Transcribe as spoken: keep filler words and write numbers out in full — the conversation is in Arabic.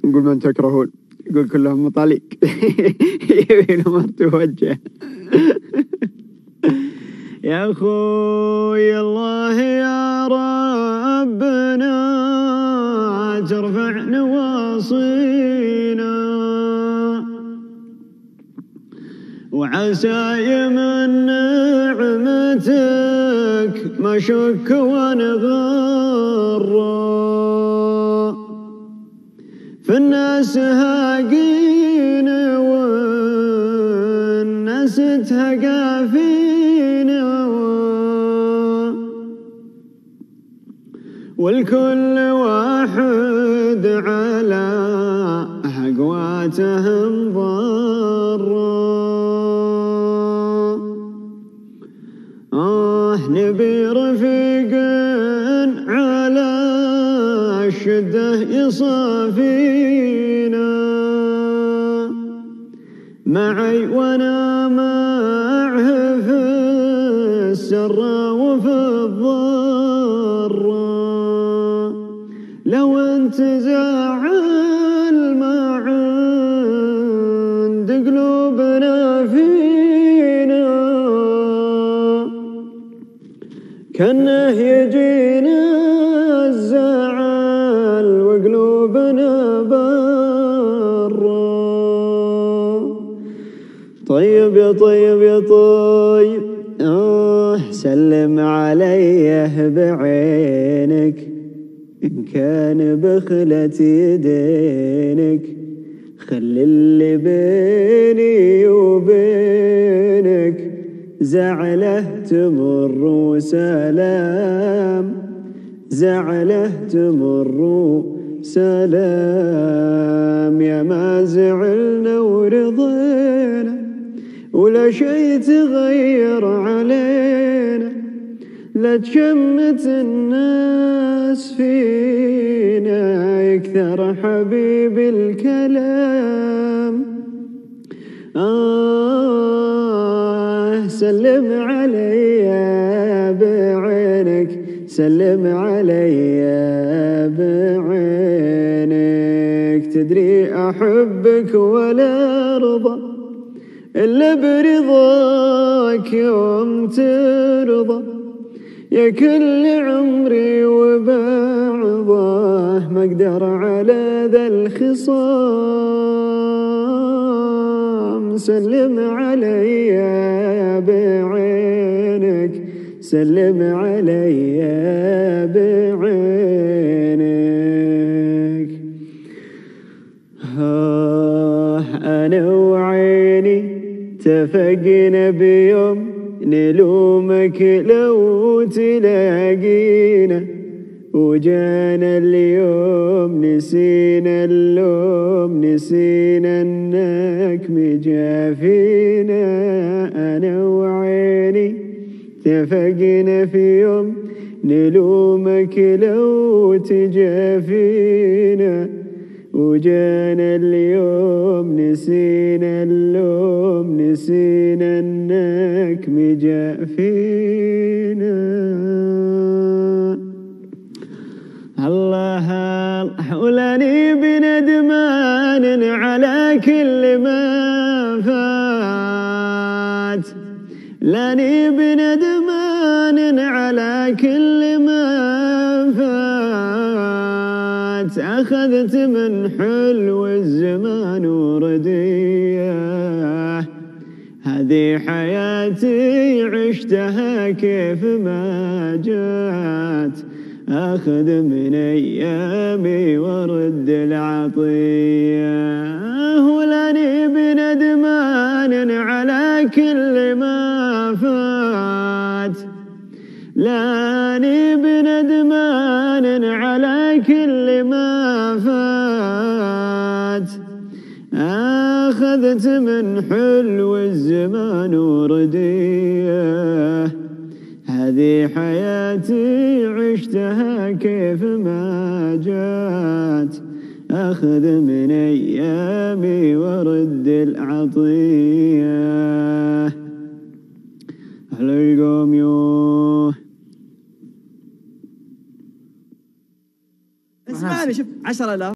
نقول من تكرهون، يقول كلهم مطاليق يبين ما توجه. يا خوي الله يا ربنا ترفع نواصينا، وعسى يمن نعمتك ما شك ونغر، فالناس هاقين والناس تهقى فينا، والكل واحد على هقواتهم ضر. آه نبي رفيق على الشدة يصافينا، معي وانا معه في السر وفي الضر، لو انت زعل ما عند قلوبنا فينا، كانه يجينا الزعل وقلوبنا برا. طيب يا طيب يا طيب آه سلم عليه بعينك، إن كان بخلة يدينك، خلي اللي بيني وبينك زعله تمر وسلام، زعله تمر وسلام. يا ما زعلنا ورضينا ولا شي تغير علينا، لا تشمت الناس فينا يكثر حبيبي الكلام. آه سلم علي بعينك، سلم علي بعينك، تدري أحبك ولا أرضى إلا برضاك يوم ترضى، يا كل عمري وبعضه ما أقدر على ذا الخصام. سلم علي بعينك، سلم علي بعينك. آه أنا وعيني اتفقنا بيوم نلومك لو تلاقينا، وجانا اليوم نسينا اللوم، نسينا انك مجافينا. انا وعيني اتفقنا في يوم نلومك لو تجافينا، وجانا اليوم نسينا اللوم، نسينا انك مجافينا. الله حولني بندمان على كل ما فات، لاني بندمان على كل ما فات، أخذت من حلو الزمان ورديه، هذه حياتي عشتها كيف ما جات، أخذ من أيامي ورد العطية. ولاني بندمان على كل ما فات، لاني بندمان على كل ما فات، أخذت من حلو الزمان ورديه، هذه حياتي عشتها كيف ما جات، أخذ من أيامي ورد العطية. عليكم يوه اسمعني، شوف عشرة آلاف